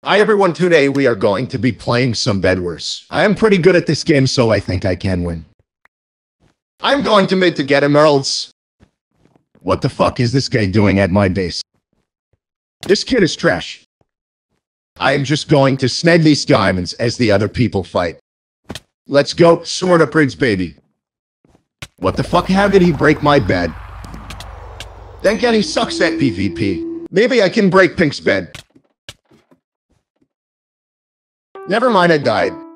Hi everyone, today we are going to be playing some Bedwars. I am pretty good at this game, so I think I can win. I'm going to mid to get emeralds. What the fuck is this guy doing at my base? This kid is trash. I am just going to snag these diamonds as the other people fight. Let's go, sword upgrades, baby. What the fuck, how did he break my bed? Then again, he sucks at PvP. Maybe I can break Pink's bed. Never mind, I died.